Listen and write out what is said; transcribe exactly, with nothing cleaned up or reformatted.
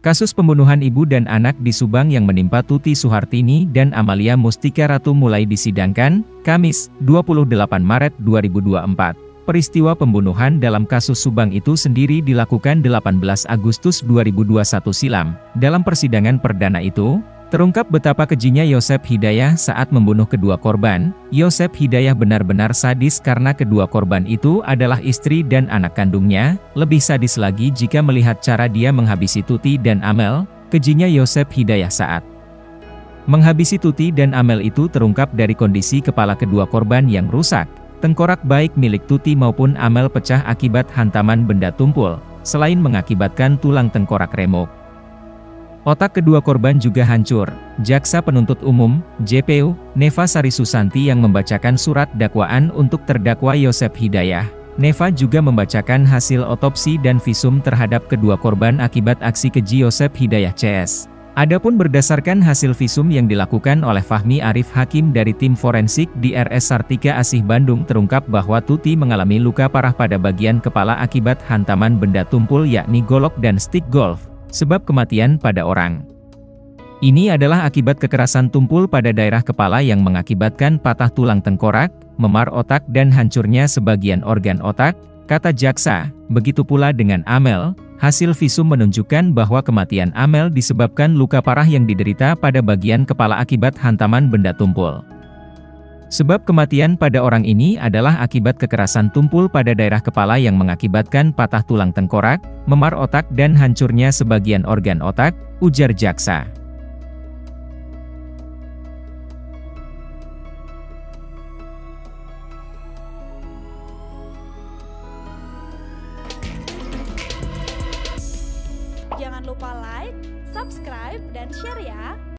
Kasus pembunuhan ibu dan anak di Subang yang menimpa Tuti Suhartini dan Amalia Mustika Ratu mulai disidangkan, Kamis, dua puluh delapan Maret dua ribu dua puluh empat. Peristiwa pembunuhan dalam kasus Subang itu sendiri dilakukan delapan belas Agustus dua ribu dua puluh satu silam. Dalam persidangan perdana itu, terungkap betapa kejinya Yosep Hidayah saat membunuh kedua korban. Yosep Hidayah benar-benar sadis karena kedua korban itu adalah istri dan anak kandungnya. Lebih sadis lagi jika melihat cara dia menghabisi Tuti dan Amel. Kejinya Yosep Hidayah saat menghabisi Tuti dan Amel itu terungkap dari kondisi kepala kedua korban yang rusak. Tengkorak baik milik Tuti maupun Amel pecah akibat hantaman benda tumpul, selain mengakibatkan tulang tengkorak remuk. Otak kedua korban juga hancur. Jaksa Penuntut Umum, J P U, Neva Sari Susanti yang membacakan surat dakwaan untuk terdakwa Yosep Hidayah. Neva juga membacakan hasil otopsi dan visum terhadap kedua korban akibat aksi keji Yosep Hidayah C S. Adapun berdasarkan hasil visum yang dilakukan oleh Fahmi Arif Hakim dari tim forensik di R S Sartika Asih Bandung terungkap bahwa Tuti mengalami luka parah pada bagian kepala akibat hantaman benda tumpul yakni golok dan stik golf. Sebab kematian pada orang ini adalah akibat kekerasan tumpul pada daerah kepala yang mengakibatkan patah tulang tengkorak, memar otak dan hancurnya sebagian organ otak, kata jaksa. Begitu pula dengan Amel, hasil visum menunjukkan bahwa kematian Amel disebabkan luka parah yang diderita pada bagian kepala akibat hantaman benda tumpul. Sebab kematian pada orang ini adalah akibat kekerasan tumpul pada daerah kepala yang mengakibatkan patah tulang tengkorak, memar otak dan hancurnya sebagian organ otak, ujar jaksa. Jangan lupa like, subscribe, dan share ya!